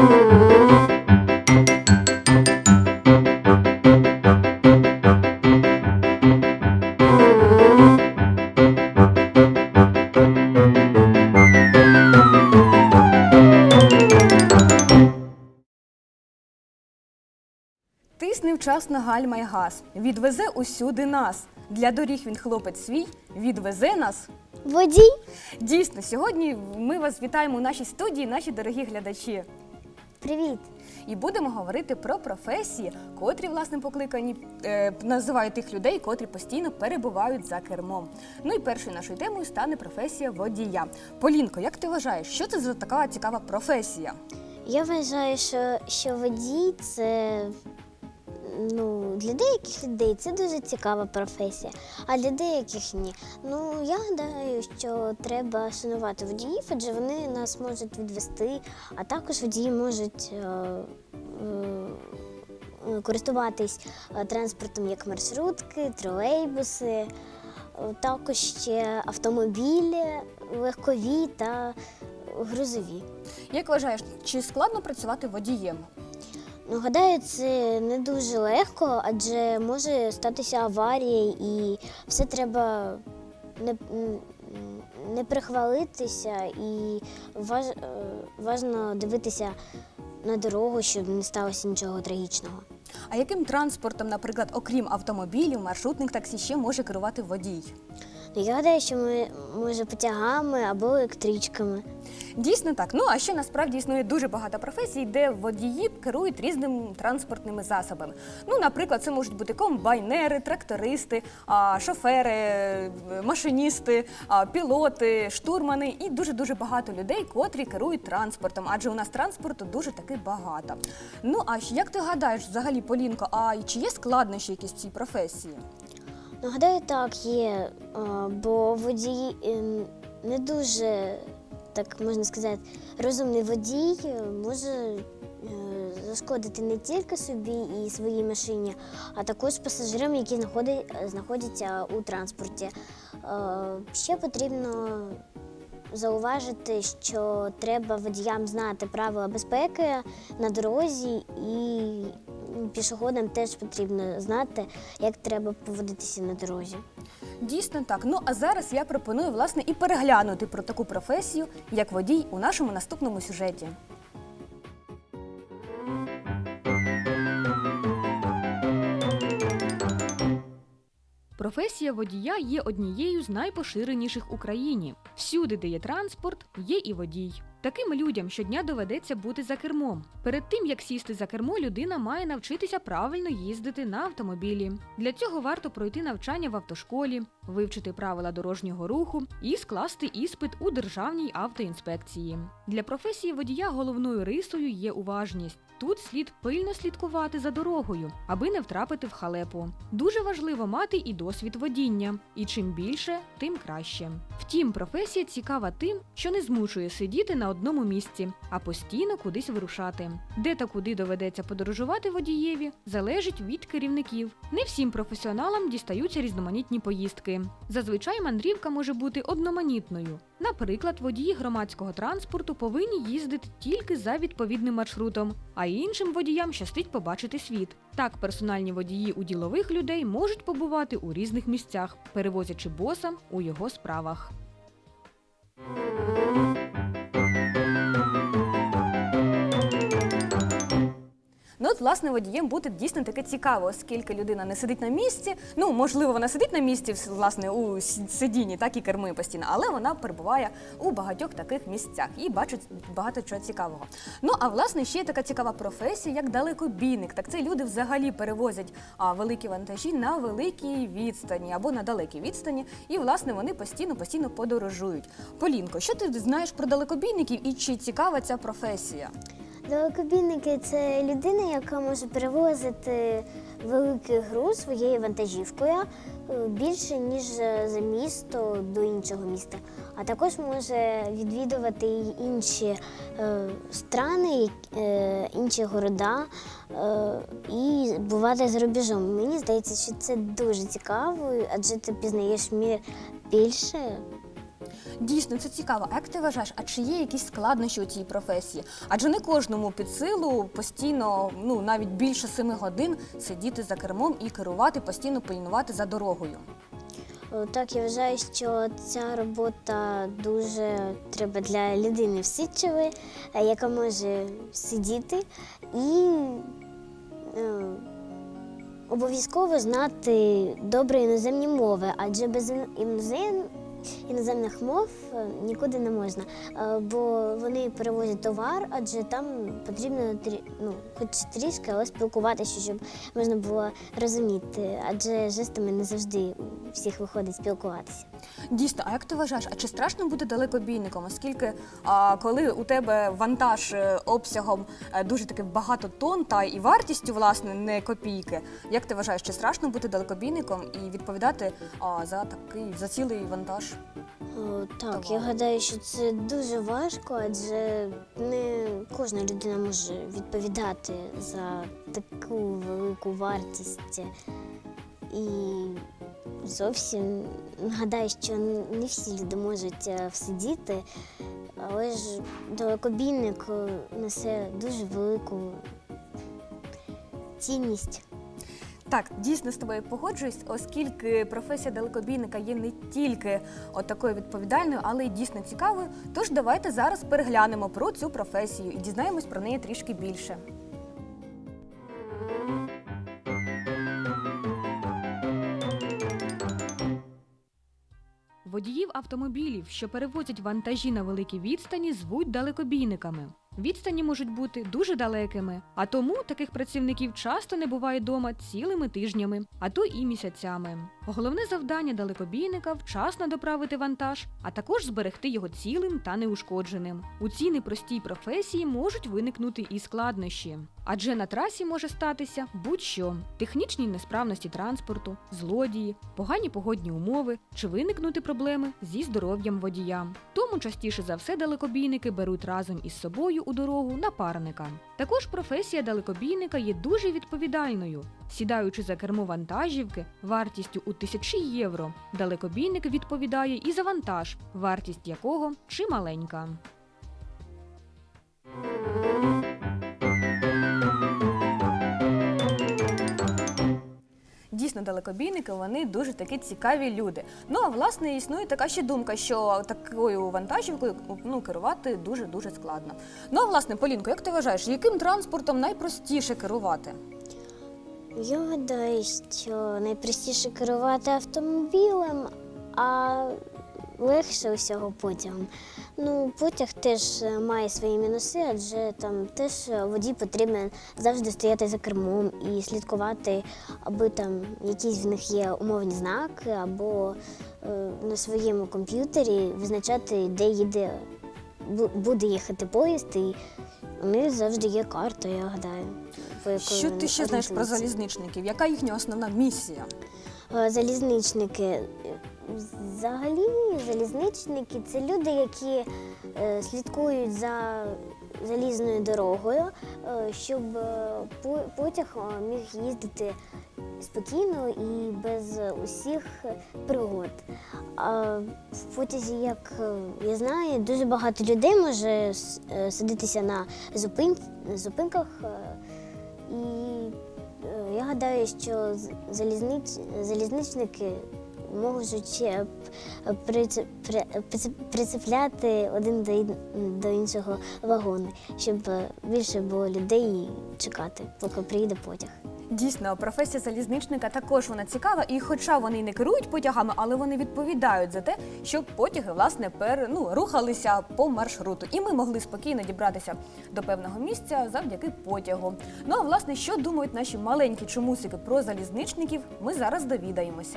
Тисни вчасно гальма й газ, відвезе усюди нас. Для доріг він хлопець свій, відвезе нас. Водій. Дійсно, сьогодні ми вас вітаємо у нашій студії, наші дорогі глядачі. Привіт. І будемо говорити про професії, котрі, власне, покликані, називають тих людей, котрі постійно перебувають за кермом. Ну і першою нашою темою стане професія водія. Полінко, як ти вважаєш, що це за така цікава професія? Я вважаю, що водій – це, для деяких людей це дуже цікава професія, а для деяких ні. Я гадаю, що треба шанувати водіїв, адже вони нас можуть відвести, а також водії можуть користуватись транспортом як маршрутки, тролейбуси, також ще автомобілі легкові та грузові. Як вважаєш, чи складно працювати водієм? Гадаю, це не дуже легко, адже може статися аварія і все треба не прихвалитися і важливо дивитися на дорогу, щоб не сталося нічого трагічного. А яким транспортом, наприклад, окрім автомобілів, маршрутних таксі, ще може керувати водій? Я гадаю, що може потягами або електричками. Дійсно так. А ще насправді існує дуже багато професій, де водії керують різними транспортними засобами. Наприклад, це можуть бути комбайнери, трактористи, шофери, машиністи, пілоти, штурмани і дуже-дуже багато людей, котрі керують транспортом, адже у нас транспорту дуже таки багато. А як ти гадаєш взагалі, Полінко, чи є складнощі якісь в цій професії? Гадаю, так, є, бо водій не дуже, так можна сказати, розумний водій може зашкодити не тільки собі і своїй машині, а також пасажирам, які знаходяться у транспорті. Ще потрібно зауважити, що треба водіям знати правила безпеки на дорозі, і пішоходам теж потрібно знати, як треба поводитися на дорозі. Дійсно так. А зараз я пропоную, власне, і переглянути про таку професію, як водій, у нашому наступному сюжеті. Професія водія є однією з найпоширеніших в Україні. Всюди, де є транспорт, є і водій. Таким людям щодня доведеться бути за кермом. Перед тим, як сісти за кермо, людина має навчитися правильно їздити на автомобілі. Для цього варто пройти навчання в автошколі, вивчити правила дорожнього руху і скласти іспит у Державній автоінспекції. Для професії водія головною рисою є уважність. Тут слід пильно слідкувати за дорогою, аби не втрапити в халепу. Дуже важливо мати і досвід водіння. І чим більше, тим краще. Втім, професія цікава тим, що не змушує сидіти на одному місці, а постійно кудись вирушати. Де та куди доведеться подорожувати водієві, залежить від керівників. Не всім професіоналам дістаються різноманітні поїздки. Зазвичай мандрівка може бути одноманітною. Наприклад, водії громадського транспорту повинні їздити тільки за відповідним маршрутом, а іншим водіям щастить побачити світ. Так, персональні водії у ділових людей можуть побувати у різних місцях, перевозячи боса у його справах. Власне, водієм бути дійсно таке цікаво, оскільки людина не сидить на місці. Можливо, вона сидить на місці, власне, у сидінні, так і кермує постійно, але вона перебуває у багатьох таких місцях і бачить багато чого цікавого. А, власне, ще є така цікава професія, як далекобійник. Так це люди взагалі перевозять великі вантажі на великій відстані або на далекій відстані, і, власне, вони постійно подорожують. Полінко, що ти знаєш про далекобійників і чи цікава ця професія? Далекобійники – це людина, яка може перевозити великий груз своєю вантажівкою більше, ніж за місто до іншого міста. А також може відвідувати і інші страни, інші города і бувати за рубежом. Мені здається, що це дуже цікаво, адже ти пізнаєш мир більше Дійсно, це цікаво. А як ти вважаєш, а чи є якісь складнощі у цій професії? Адже не кожному під силу постійно, навіть більше 7 годин сидіти за кермом і керувати, постійно пильнувати за дорогою. Так, я вважаю, що ця робота дуже треба для людини всидчивої, яка може сидіти і обов'язково знати добре іноземні мови, адже без іноземних мов нікуди не можна, бо вони перевозять товар, адже там потрібно хоч трішки, але спілкуватися, щоб можна було розуміти, адже жестами не завжди всіх виходить спілкуватися. Дійсно, а як ти вважаєш, а чи страшно бути далекобійником, оскільки коли у тебе вантаж обсягом дуже таки багато тонн та і вартістю, власне, не копійки, як ти вважаєш, чи страшно бути далекобійником і відповідати за цілий вантаж? Так, я гадаю, що це дуже важко, адже не кожна людина може відповідати за таку велику вартість. І зовсім гадаю, що не всі люди можуть всидіти, але ж далекобійник несе дуже велику цінність. Так, дійсно з тобою погоджуюсь, оскільки професія далекобійника є не тільки такою відповідальною, але й дійсно цікавою. Тож давайте зараз переглянемо про цю професію і дізнаємось про неї трішки більше. Водіїв автомобілів, що перевозять вантажі на великі відстані, звуть далекобійниками. Відстані можуть бути дуже далекими, а тому таких працівників часто не буває дома цілими тижнями, а то і місяцями. Головне завдання далекобійника – вчасно доправити вантаж, а також зберегти його цілим та неушкодженим. У цій непростій професії можуть виникнути і складнощі. Адже на трасі може статися будь-що – технічні несправності транспорту, злодії, погані погодні умови чи виникнути проблеми зі здоров'ям водія. Тому частіше за все далекобійники беруть разом із собою у дорогу напарника. Також професія далекобійника є дуже відповідальною. Сідаючи за кермо вантажівки вартістю у 1000 євро, далекобійник відповідає і за вантаж, вартість якого чималенька. Дійсно, далекобійники, вони дуже такі цікаві люди. А власне, існує така ще думка, що такою вантажівкою керувати дуже-дуже складно. А власне, Полінко, як ти вважаєш, яким транспортом найпростіше керувати? Я гадаю, що найпростіше керувати автомобілем, а легше усього потягом. Потяг теж має свої мінуси, адже там теж водій потрібен завжди стояти за кермом і слідкувати, аби там якісь в них є умовні знаки, або на своєму комп'ютері визначати, де буде їхати поїзд, і у них завжди є карта, я гадаю. Що ти ще знаєш про залізничників? Яка їхня основна місія? Залізничники. Взагалі, залізничники – це люди, які слідкують за залізною дорогою, щоб потяг міг їздити спокійно і без усіх пригод. А в потязі, як я знаю, дуже багато людей може садитися на зупинках. І я гадаю, що залізничники можуть прицепляти один до іншого вагони, щоб більше було людей чекати, поки приїде потяг. Дійсно, професія залізничника також вона цікава, і хоча вони не керують потягами, але вони відповідають за те, щоб потяги, власне, рухалися по маршруту. І ми могли спокійно дібратися до певного місця завдяки потягу. А власне, що думають наші маленькі чомусики про залізничників, ми зараз довідаємося.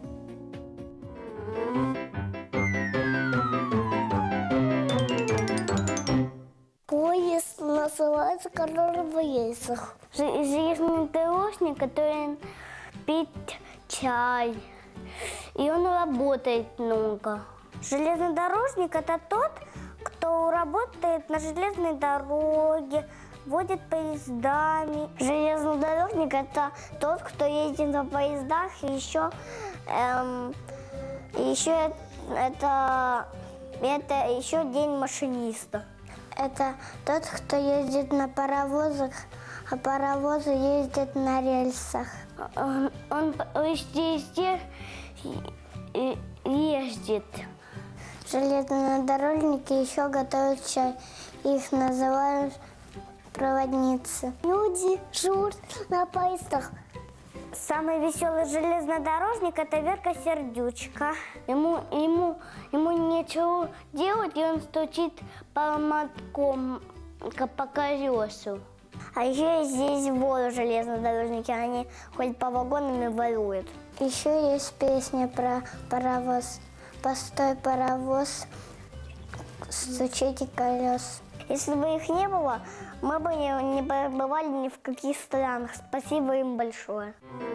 Поезд называется «Король-поезд». Железный дорожник, который пить чай, и он работает много. Железнодорожник – это тот, кто работает на железной дороге, водит поездами. Железнодорожник – это тот, кто ездит на поездах, и еще Это еще день машиниста. Это тот, кто ездит на паровозах, а паровозы ездят на рельсах. Он везде ездит. Железнодорожники еще готовят чай. Их называют проводницы. Люди живут на поездах. Самый веселый железнодорожник – это Верка Сердючка. Ему нечего делать, и он стучит по моткам, по колесу. А еще здесь воют железнодорожники, они ходят по вагонам и воюют. Еще есть песня про паровоз. Постой, паровоз, стучите колес. Если бы их не было, мы бы не побывали ни в каких странах. Спасибо им большое.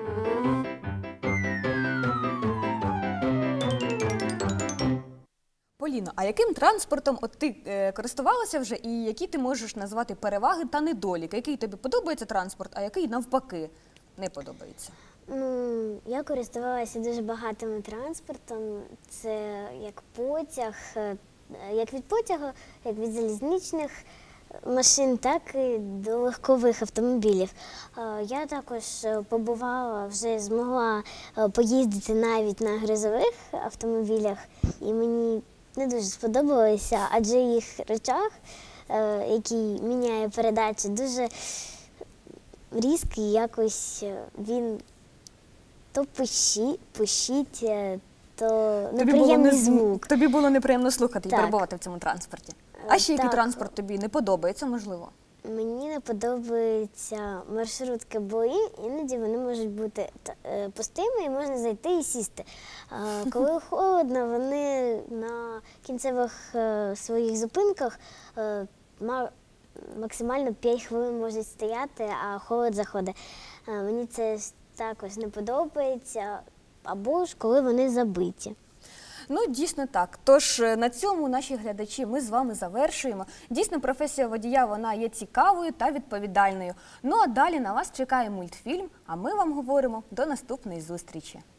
Поліно, а яким транспортом ти користувалася вже і які ти можеш назвати переваги та недоліки? Який тобі подобається транспорт, а який навпаки не подобається? Я користувалася дуже багатим транспортом. Це як потяг, як від потягу, як від залізничних машин, так і до легкових автомобілів. Я також побувала, вже змогла поїздити навіть на грузових автомобілях, і мені не дуже сподобалося, адже їх рычаг, який міняє передачі, дуже різкий, якось він то пищить, то неприємний звук. Тобі було неприємно слухати і Так. перебувати в цьому транспорті. А ще який Так. транспорт тобі не подобається, можливо? Мені не подобаються маршрутки, бо іноді вони можуть бути пустими і можна зайти і сісти. Коли холодно, вони на кінцевих своїх зупинках максимально 5 хвилин можуть стояти, а холод заходить. Мені це також не подобається, або ж коли вони забиті. Ну, дійсно так. Тож на цьому наші глядачі ми з вами завершуємо. Дійсно, професія водія, вона є цікавою та відповідальною. Ну, а далі на вас чекає мультфільм, а ми вам говоримо до наступної зустрічі.